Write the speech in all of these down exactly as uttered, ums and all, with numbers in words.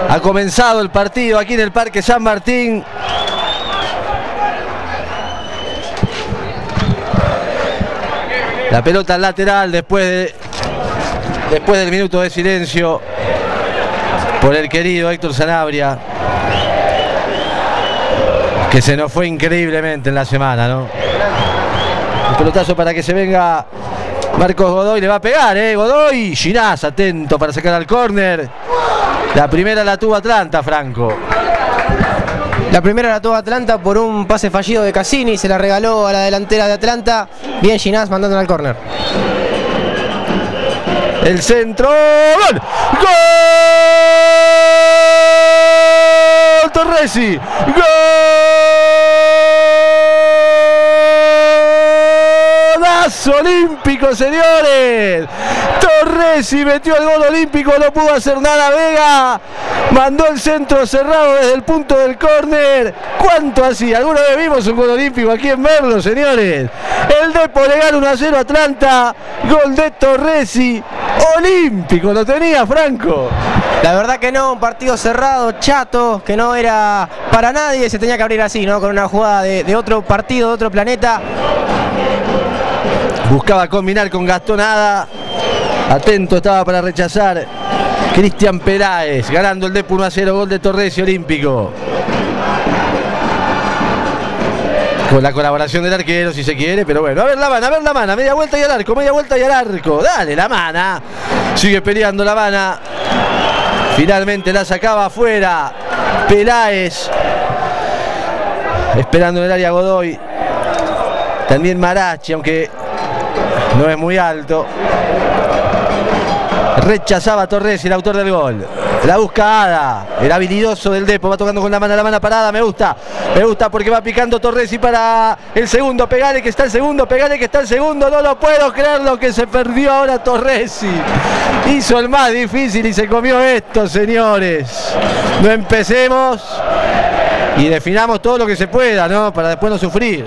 Ha comenzado el partido aquí en el Parque San Martín. La pelota al lateral después, de, después del minuto de silencio por el querido Héctor Sanabria, que se nos fue increíblemente en la semana, ¿no? El pelotazo para que se venga Marcos Godoy, le va a pegar, ¿eh? Godoy, Ginás atento para sacar al córner. La primera la tuvo Atlanta, Franco. La primera la tuvo Atlanta por un pase fallido de Cassini, se la regaló a la delantera de Atlanta. Bien Ginás mandándola al córner. El centro, ¡gol! ¡Gol! Torresi, ¡gol! Olímpico, señores. Torresi metió el gol olímpico, no pudo hacer nada Vega. Mandó el centro cerrado desde el punto del córner. ¿Cuánto hacía? ¿Alguna vez vimos un gol olímpico aquí en Merlo, señores? El Depo le gana uno a cero a Atlanta. Gol de Torresi. Olímpico, lo tenía Franco. La verdad que no, un partido cerrado, chato, que no era para nadie. Se tenía que abrir así, ¿no? Con una jugada de, de otro partido, de otro planeta. Buscaba combinar con Gastonada. Atento estaba para rechazar Cristian Peláez. Ganando el Depo uno a cero. Gol de Torresi, olímpico. Con la colaboración del arquero, si se quiere. Pero bueno, a ver la mana, a ver la mana. Media vuelta y al arco, media vuelta y al arco. Dale la mana. Sigue peleando la mana. Finalmente la sacaba afuera Peláez. Esperando en el área Godoy. También Marachi, aunque no es muy alto. Rechazaba Torresi, el autor del gol. La busca Ada, el habilidoso del Depo, va tocando con la mano, la mano parada, me gusta. Me gusta porque va picando Torresi para el segundo. Pegale que está el segundo, pegale que está el segundo. No lo puedo creer lo que se perdió ahora Torresi. Hizo el más difícil y se comió esto, señores. No empecemos y definamos todo lo que se pueda, ¿no? Para después no sufrir.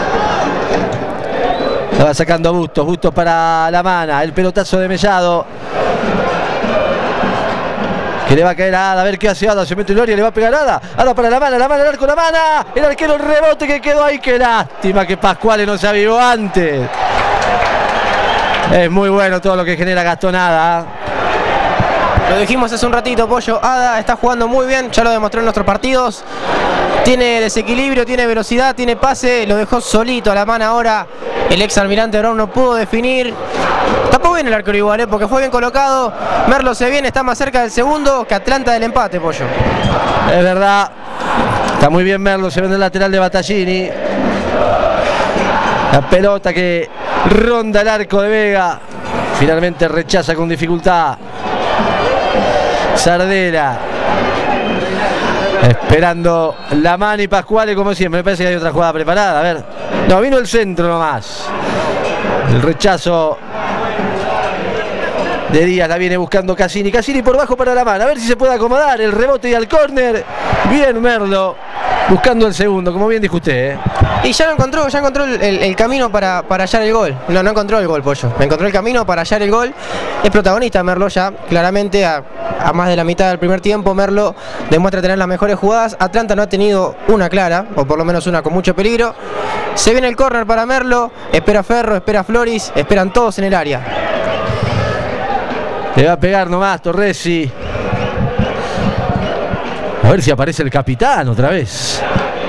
La va sacando Bustos, Bustos para la mana, el pelotazo de Mellado. Que le va a caer a Ada, a ver qué hace Ada, se mete Gloria, le va a pegar a Ada. Ada para la mana, la mana, el arco, la mana. El arquero, el rebote que quedó ahí, qué lástima que Pascuale no se avivó antes. Es muy bueno todo lo que genera Gastonada. Lo dijimos hace un ratito, Pollo. Ada está jugando muy bien, ya lo demostró en nuestros partidos. Tiene desequilibrio, tiene velocidad, tiene pase. Lo dejó solito a la mano ahora. El ex almirante Brown no pudo definir. Tapó bien el arquero igual, ¿eh? Porque fue bien colocado. Merlo se viene, está más cerca del segundo que Atlanta del empate, Pollo. Es verdad. Está muy bien Merlo, se ve en el lateral de Battaglini. La pelota que ronda el arco de Vega. Finalmente rechaza con dificultad Sardela. Esperando la mano y Pascuale como siempre. Me parece que hay otra jugada preparada. A ver. No, vino el centro nomás. El rechazo de Díaz, la viene buscando Cassini. Cassini por bajo para la mano. A ver si se puede acomodar. El rebote y al córner. Bien Merlo. Buscando el segundo, como bien dijo usted, ¿eh? Y ya lo encontró, ya encontró el, el, el camino para, para hallar el gol. No, no encontró el gol, Pollo. Encontró el camino para hallar el gol. Es protagonista Merlo ya, claramente a, a más de la mitad del primer tiempo. Merlo demuestra tener las mejores jugadas. Atlanta no ha tenido una clara, o por lo menos una con mucho peligro. Se viene el córner para Merlo. Espera Ferro, espera Floris. Esperan todos en el área. Le va a pegar nomás Torresi. A ver si aparece el capitán otra vez.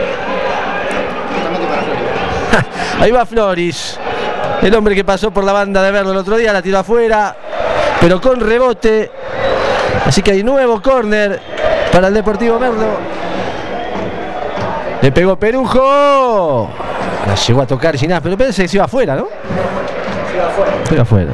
Ahí va Floris. El hombre que pasó por la banda de Merlo el otro día, la tiró afuera, pero con rebote. Así que hay nuevo córner para el Deportivo Merlo. Le pegó Perujo. La llegó a tocar Ginás, pero pensé que se iba afuera, ¿no? Se iba afuera. Se iba afuera.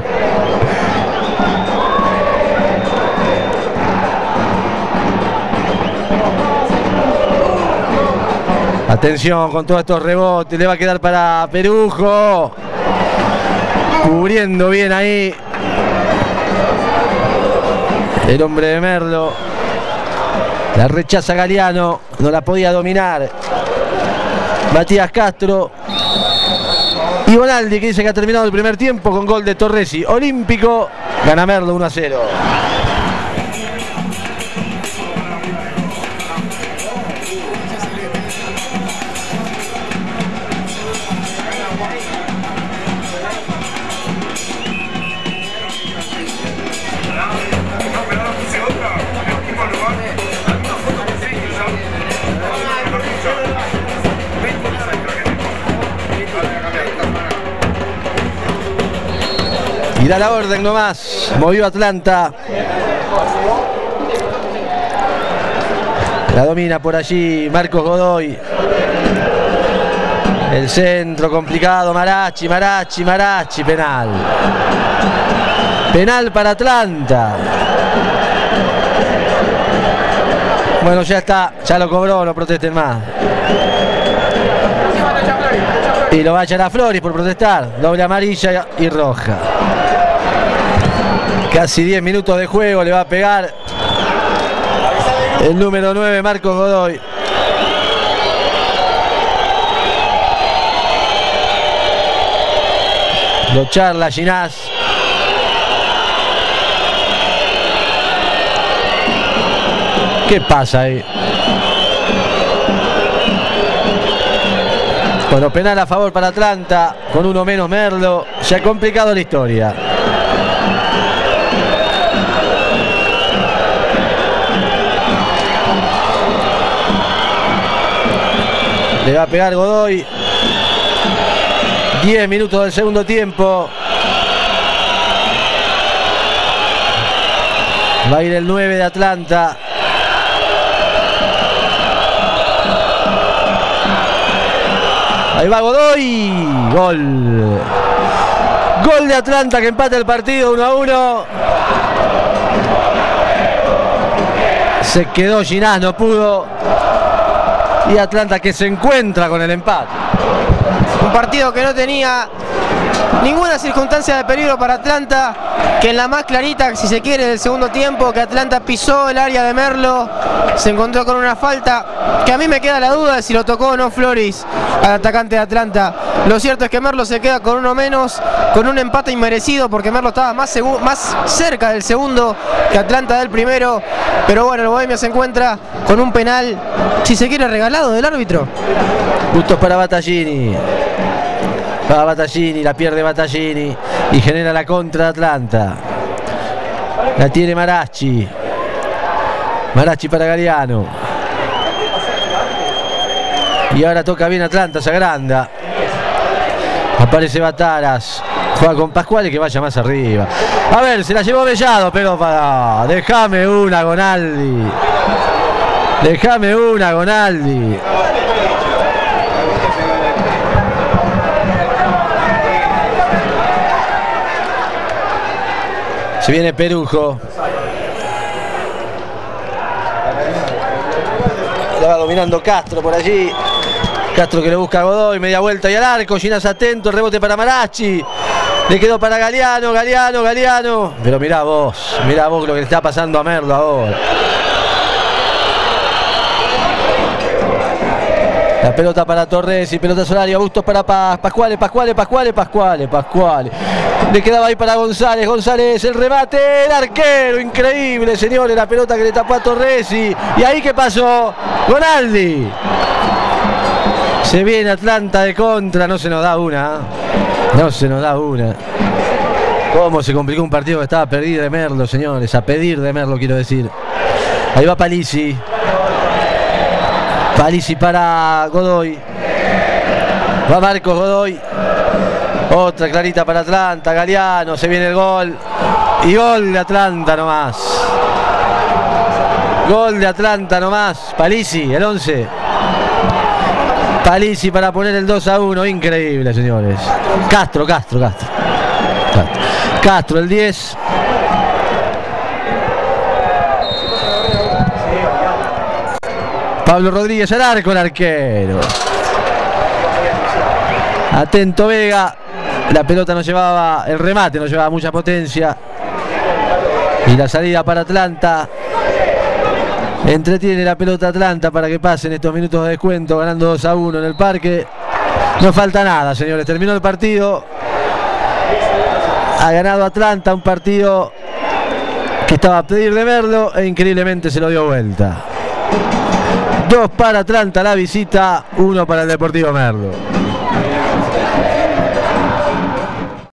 Atención con todos estos rebotes, le va a quedar para Perujo. Cubriendo bien ahí el hombre de Merlo. La rechaza Galeano, no la podía dominar Matías Castro. Y Bonaldi, que dice que ha terminado el primer tiempo con gol de Torresi. Olímpico, gana Merlo uno a cero. Y da la orden nomás. Movió Atlanta. La domina por allí Marcos Godoy. El centro complicado. Marachi, Marachi, Marachi. Penal. Penal para Atlanta. Bueno, ya está. Ya lo cobró. No protesten más. Y lo va a echar a Flores por protestar. Doble amarilla y roja. Casi diez minutos de juego. Le va a pegar el número nueve, Marcos Godoy. Lo charla Ginás. ¿Qué pasa ahí? Bueno, penal a favor para Atlanta. Con uno menos Merlo. Se ha complicado la historia. Le va a pegar Godoy. diez minutos del segundo tiempo. Va a ir el nueve de Atlanta. Ahí va Godoy. Gol. Gol de Atlanta que empata el partido uno a uno. Se quedó Ginás, no pudo. Y Atlanta que se encuentra con el empate. Un partido que no tenía ninguna circunstancia de peligro para Atlanta, que en la más clarita, si se quiere, del segundo tiempo, que Atlanta pisó el área de Merlo, se encontró con una falta, que a mí me queda la duda de si lo tocó o no Flores al atacante de Atlanta. Lo cierto es que Merlo se queda con uno menos, con un empate inmerecido, porque Merlo estaba más, más cerca del segundo que Atlanta del primero, pero bueno, el Bohemia se encuentra con un penal, si se quiere, regalado del árbitro. Justo para Battaglini. Va Battaglini, la pierde Battaglini y genera la contra de Atlanta. La tiene Marachi. Marachi para Galeano. Y ahora toca bien Atlanta, se agranda. Aparece Bataras. Juega con Pascual y que vaya más arriba. A ver, se la llevó Mellado, pero para. Déjame una, Gonaldi. Déjame una, Gonaldi. Se viene Perujo. La va dominando Castro por allí. Castro que le busca a Godoy, media vuelta y al arco. Ginás atento, el rebote para Marachi. Le quedó para Galeano, Galeano, Galeano. Pero mirá vos, mirá vos lo que le está pasando a Merlo ahora. La pelota para Torres y pelota Solario. Bustos para Paz. Pascuale, Pascuale, Pascuale, Pascuale, Pascuale. Le quedaba ahí para González. González, el remate. El arquero. Increíble, señores. La pelota que le tapó a Torres. Y, y ahí, ¿qué pasó? Gonaldi. Se viene Atlanta de contra. No se nos da una. No se nos da una. Cómo se complicó un partido que estaba a pedir de Merlo, señores. A pedir de Merlo, quiero decir. Ahí va Palisi. Palisi para Godoy. Va Marcos Godoy. Otra clarita para Atlanta. Galeano. Se viene el gol. Y gol de Atlanta nomás. Gol de Atlanta nomás. Palisi, el once. Palisi para poner el dos a uno. Increíble, señores. Castro, Castro, Castro. Castro, Castro el diez. Pablo Rodríguez al arco, el arquero. Atento Vega. La pelota no llevaba, el remate no llevaba mucha potencia. Y la salida para Atlanta. Entretiene la pelota Atlanta para que pasen estos minutos de descuento, ganando dos a uno en el parque. No falta nada, señores. Terminó el partido. Ha ganado Atlanta, un partido que estaba a pedir de Merlo e increíblemente se lo dio vuelta. Dos para Atlanta la visita, uno para el Deportivo Merlo.